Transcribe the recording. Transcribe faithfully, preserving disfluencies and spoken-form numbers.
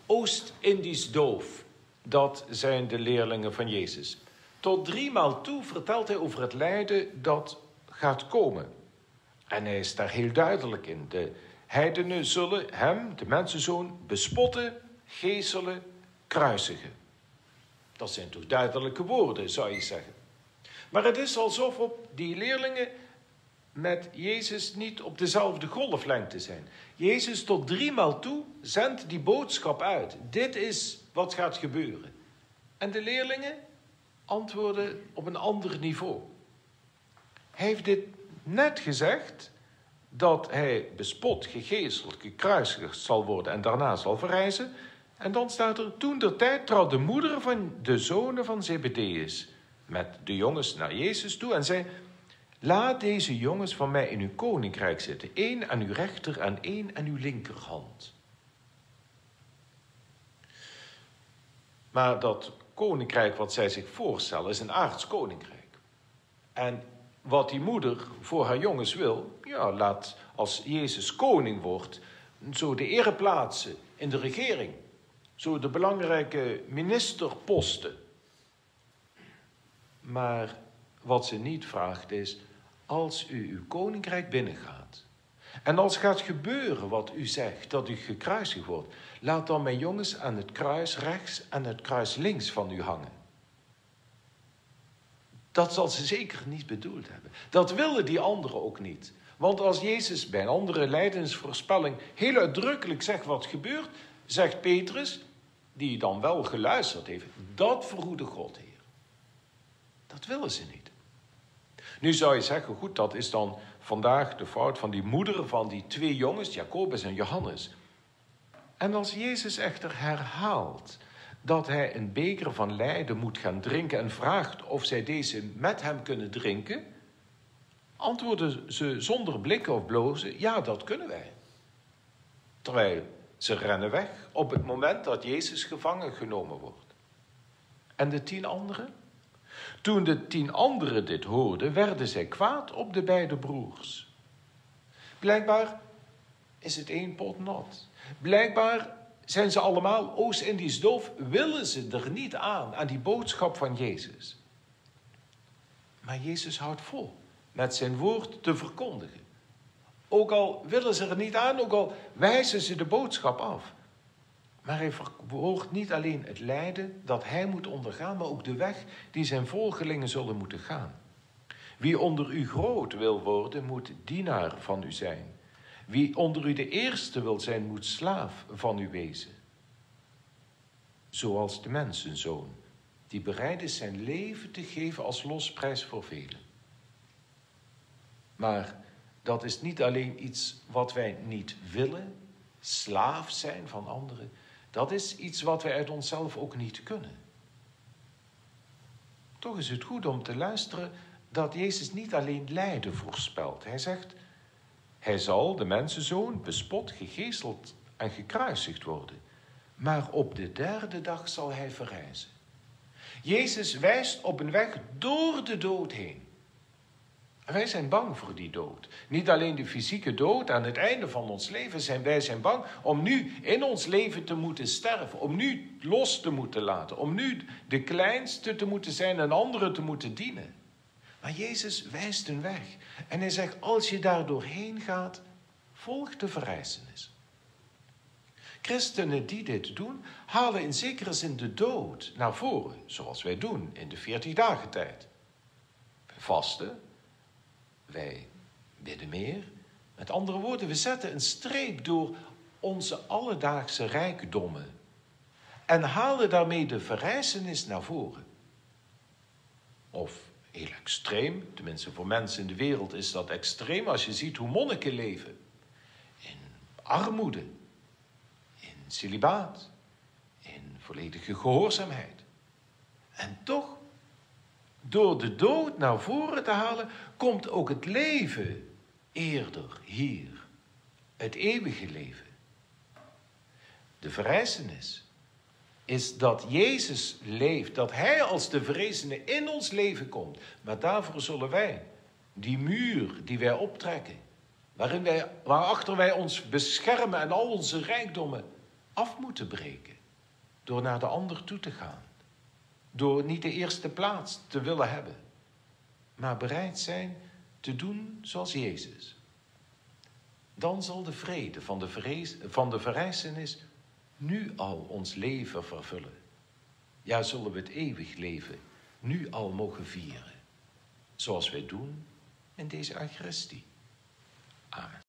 Oost-Indisch doof, dat zijn de leerlingen van Jezus. Tot driemaal toe vertelt hij over het lijden dat gaat komen. En hij is daar heel duidelijk in. De heidenen zullen hem, de mensenzoon, bespotten, geeselen, kruisigen. Dat zijn toch duidelijke woorden, zou je zeggen. Maar het is alsof op die leerlingen met Jezus niet op dezelfde golflengte zijn. Jezus tot driemaal toe zendt die boodschap uit. Dit is wat gaat gebeuren. En de leerlingen antwoorden op een ander niveau. Hij heeft dit net gezegd, dat hij bespot, gegezeld, gekruisigd zal worden en daarna zal verrijzen. En dan staat er, toen der tijd trad de moeder van de zonen van Zebedeus met de jongens naar Jezus toe en zei, laat deze jongens van mij in uw koninkrijk zitten, één aan uw rechter en één aan uw linkerhand. Maar dat koninkrijk wat zij zich voorstellen is een aards koninkrijk. En wat die moeder voor haar jongens wil, ja, laat als Jezus koning wordt, zo de ereplaatsen in de regering, zo de belangrijke ministerposten. Maar wat ze niet vraagt is, als u uw koninkrijk binnengaat en als gaat gebeuren wat u zegt, dat u gekruisigd wordt, laat dan mijn jongens aan het kruis rechts en het kruis links van u hangen. Dat zal ze zeker niet bedoeld hebben. Dat willen die anderen ook niet. Want als Jezus bij een andere lijdensvoorspelling heel uitdrukkelijk zegt wat gebeurt, zegt Petrus, die dan wel geluisterd heeft, dat verhoede God, Heer. Dat willen ze niet. Nu zou je zeggen, goed, dat is dan vandaag de fout van die moeder van die twee jongens, Jacobus en Johannes. En als Jezus echter herhaalt dat hij een beker van lijden moet gaan drinken en vraagt of zij deze met hem kunnen drinken, antwoorden ze zonder blikken of blozen, ja, dat kunnen wij. Terwijl ze rennen weg op het moment dat Jezus gevangen genomen wordt. En de tien anderen? Toen de tien anderen dit hoorden, werden zij kwaad op de beide broers. Blijkbaar is het één pot nat. Blijkbaar zijn ze allemaal Oost-Indisch doof, willen ze er niet aan, aan die boodschap van Jezus. Maar Jezus houdt vol met zijn woord te verkondigen. Ook al willen ze er niet aan, ook al wijzen ze de boodschap af. Maar hij verwoordt niet alleen het lijden dat hij moet ondergaan, maar ook de weg die zijn volgelingen zullen moeten gaan. Wie onder u groot wil worden, moet dienaar van u zijn. Wie onder u de eerste wil zijn, moet slaaf van u wezen. Zoals de mensenzoon, die bereid is zijn leven te geven als losprijs voor velen. Maar dat is niet alleen iets wat wij niet willen, slaaf zijn van anderen. Dat is iets wat wij uit onszelf ook niet kunnen. Toch is het goed om te luisteren dat Jezus niet alleen lijden voorspelt. Hij zegt, hij zal, de mensenzoon, bespot, gegezeld en gekruisigd worden. Maar op de derde dag zal hij verrijzen. Jezus wijst op een weg door de dood heen. En wij zijn bang voor die dood. Niet alleen de fysieke dood, aan het einde van ons leven zijn wij zijn bang om nu in ons leven te moeten sterven. Om nu los te moeten laten. Om nu de kleinste te moeten zijn en anderen te moeten dienen. Maar Jezus wijst een weg. En hij zegt, als je daar doorheen gaat, volg de verrijzenis. Christenen die dit doen, halen in zekere zin de dood naar voren. Zoals wij doen in de veertig dagen tijd. Wij vasten. Wij bidden meer. Met andere woorden, we zetten een streep door onze alledaagse rijkdommen. En halen daarmee de verrijzenis naar voren. Of heel extreem, tenminste voor mensen in de wereld is dat extreem, als je ziet hoe monniken leven. In armoede, in celibaat, in volledige gehoorzaamheid. En toch, door de dood naar voren te halen, komt ook het leven eerder hier. Het eeuwige leven. De verrijzenis is dat Jezus leeft, dat hij als de verrezene in ons leven komt. Maar daarvoor zullen wij, die muur die wij optrekken, waarin wij, waarachter wij ons beschermen en al onze rijkdommen af moeten breken. Door naar de ander toe te gaan. Door niet de eerste plaats te willen hebben. Maar bereid zijn te doen zoals Jezus. Dan zal de vrede van de, vrees, van de verrijzenis nu al ons leven vervullen. Ja, zullen we het eeuwig leven nu al mogen vieren. Zoals wij doen in deze Eucharistie. Amen.